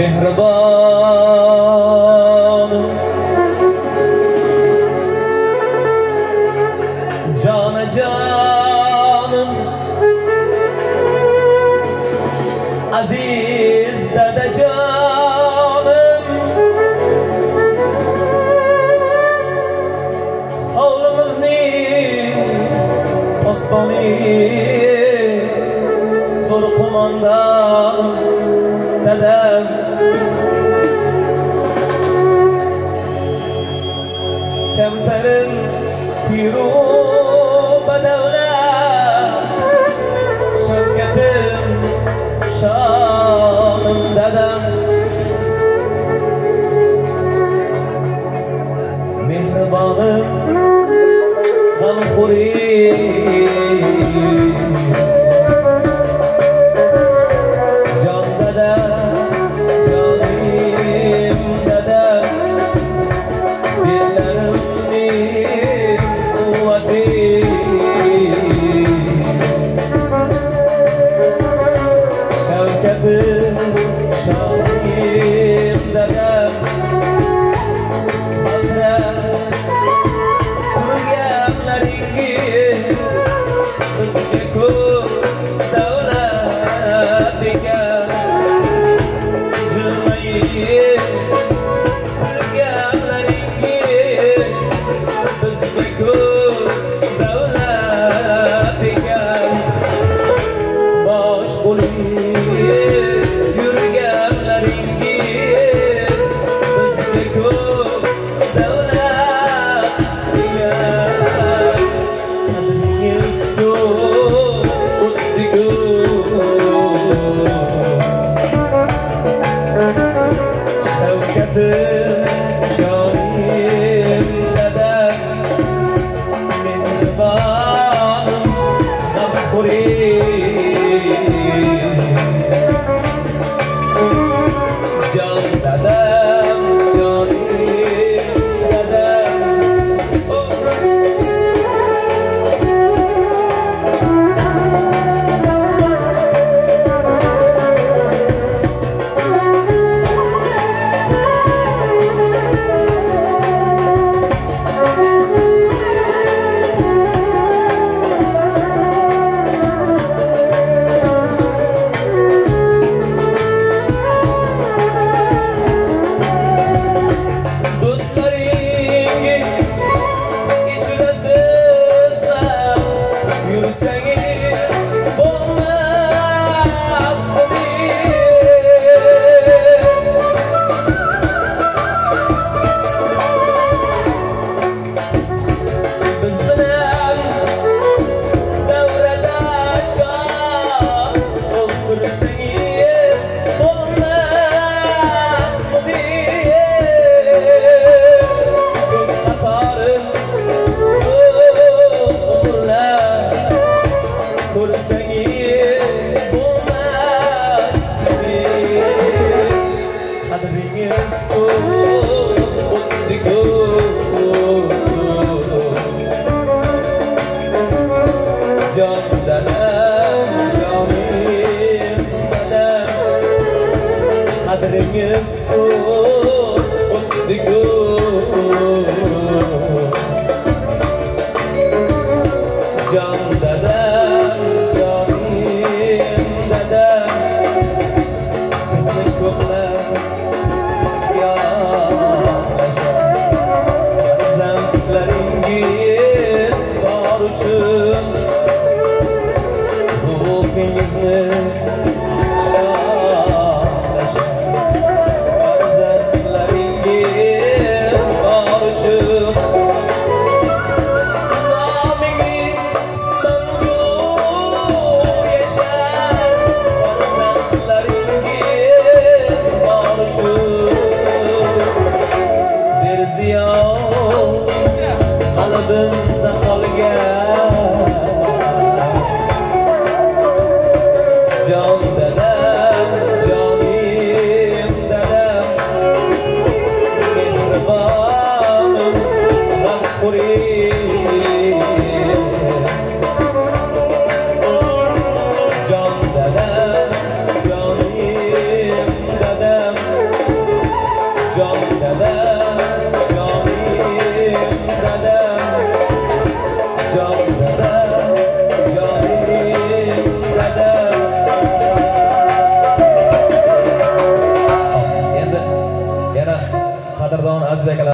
mehribonim jonajonim aziz dadajonim hovlimizning postoni zo'r qo'mondan dadam kamtarin piru badavlat shavkatim shonim dadam mehribonim g'amxo'rim jon dada jonim dada bellarimning quvvati shavkatim shonim dadam bizga ko'p davlat ekan jilmayib kulganlaringiz bizga ko'p davlat ekan bosh bo'lib yurganlaringiz bizga ko'p davlat ekan qadringiz shavkatim shonim dadam mehribonim g'amxo'rim jon dadam jonim dadam jon dadam jonim dadam qadringiz ko'p o'tdi jon dadam jonim dadam sizni ko'plab farzandlaringiz bor uchun ruhingizni shodlashar farzandlaringiz aziz akalar.